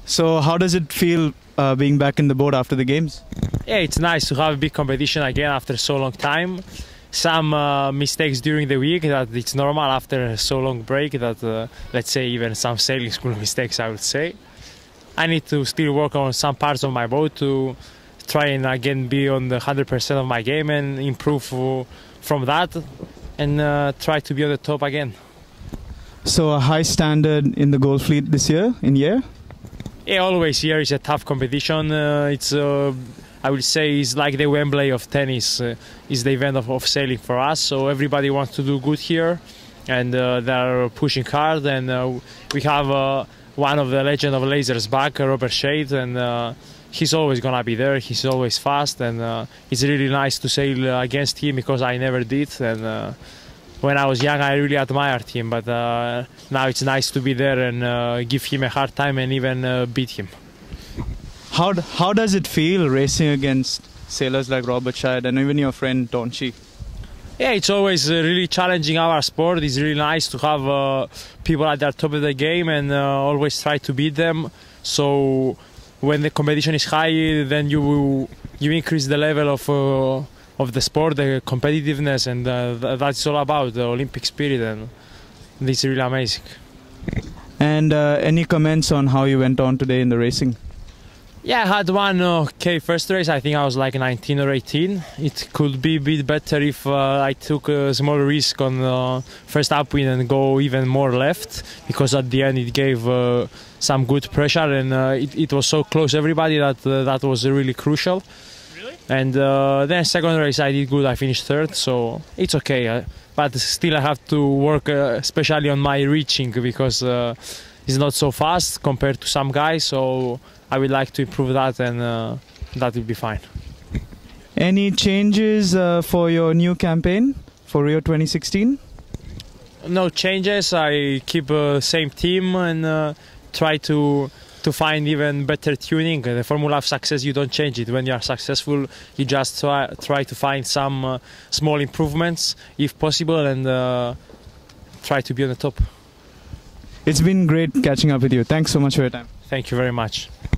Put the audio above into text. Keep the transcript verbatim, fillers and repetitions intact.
So how does it feel uh, being back in the boat after the games? Yeah, it's nice to have a big competition again after so long time. Some uh, mistakes during the week, that it's normal after so long break, that uh, let's say even some sailing school mistakes, I would say. I need to still work on some parts of my boat to try and again be on the one hundred percent of my game and improve uh, from that and uh, try to be on the top again. So a high standard in the Gold Fleet this year, in year? Yeah, always here is a tough competition. Uh, it's uh, I would say it's like the Wembley of tennis, uh, is the event of, of sailing for us. So everybody wants to do good here, and uh, they're pushing hard. And uh, we have uh, one of the legend of lasers back, Robert Shade, and uh, he's always gonna be there. He's always fast, and uh, it's really nice to sail against him because I never did. And uh, when I was young, I really admired him, but uh, now it's nice to be there and uh, give him a hard time and even uh, beat him. How, how does it feel racing against sailors like Robert Shade and even your friend Tonchi? Yeah, it's always uh, really challenging our sport. It's really nice to have uh, people at the top of the game and uh, always try to beat them. So when the competition is high, then you you increase the level of uh, of the sport, the competitiveness, and uh, that's all about the Olympic spirit, and it's really amazing. And uh, any comments on how you went on today in the racing? Yeah, I had one okay first race. I think I was like nineteen or eighteen. It could be a bit better if uh, I took a small risk on the first upwind and go even more left, because at the end it gave uh, some good pressure, and uh, it, it was so close everybody that uh, that was really crucial. Really? And uh, then second race I did good. I finished third, so it's okay. Uh, but still I have to work, uh, especially on my reaching, because uh, it's not so fast compared to some guys. So I would like to improve that, and uh, that will be fine. Any changes uh, for your new campaign for Rio twenty sixteen? No changes. I keep the uh, same team and uh, try to to find even better tuning. The formula of success, you don't change it. When you are successful, you just try, try to find some uh, small improvements if possible, and uh, try to be on the top. It's been great catching up with you. Thanks so much for your time. Thank you very much.